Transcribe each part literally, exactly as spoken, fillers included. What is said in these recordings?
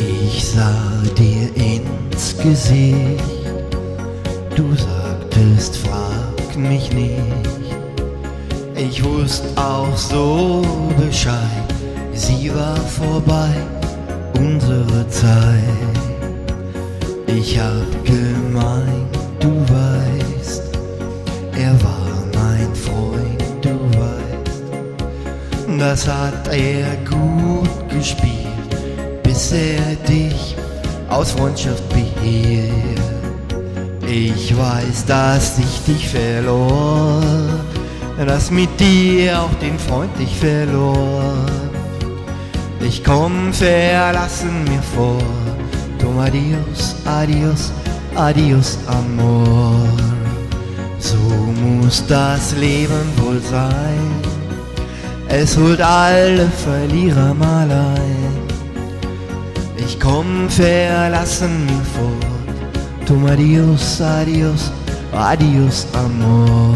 Ich sah dir ins Gesicht, du sagtest, frag mich nicht. Ich wusste auch so Bescheid, sie war vorbei, unsere Zeit. Ich hab gemeint, du weißt, er war mein Freund, du weißt. Das hat er gut gespielt, bis er dich aus Freundschaft behielt. Ich weiß, dass ich dich verlor, dass mit dir auch den Freund ich verlor. Ich komm verlassen mir vor, drum adios, adios, adios Amor. So muss das Leben wohl sein, es holt alle Verlierer mal ein. Ich komm verlassen mir vor, drum adios, adios, adios Amor.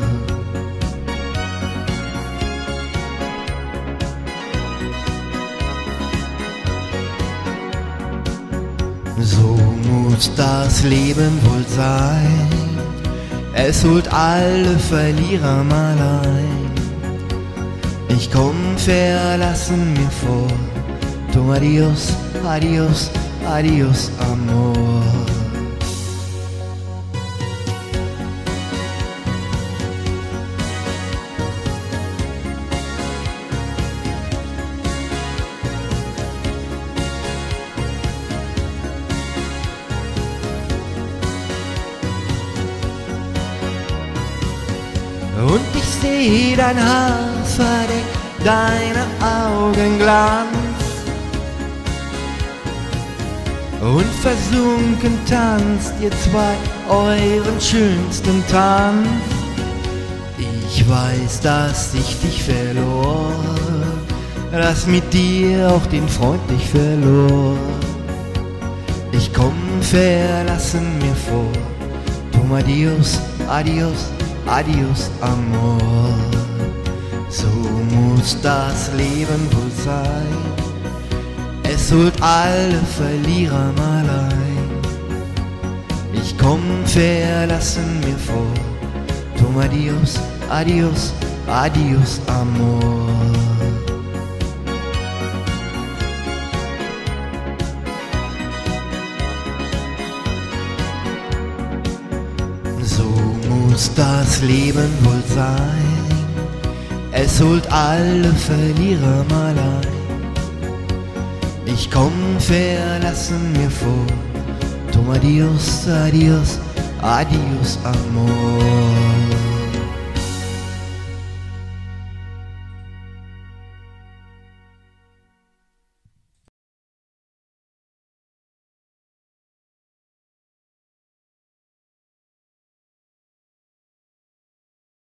So muss das Leben wohl sein, es holt alle Verlierer mal ein. Ich komm verlassen mir vor, drum adios, adios, adios Amor. Und ich seh dein Haar verdeckt, deine Augen Glanz, und versunken tanzt ihr zwei euren schönsten Tanz. Ich weiß, dass ich dich verlor, dass mit dir auch den Freund ich verlor. Ich komm verlassen mir vor, drum adios, adios, adios Amor. So muss das Leben wohl sein, es holt alle Verlierer mal ein. Ich komm verlassen mir vor, drum adios, adios, adios Amor. So muss das Leben wohl sein, es holt alle Verlierer mal ein. Ich komm verlassen mir vor, drum adios, adios, adios Amor.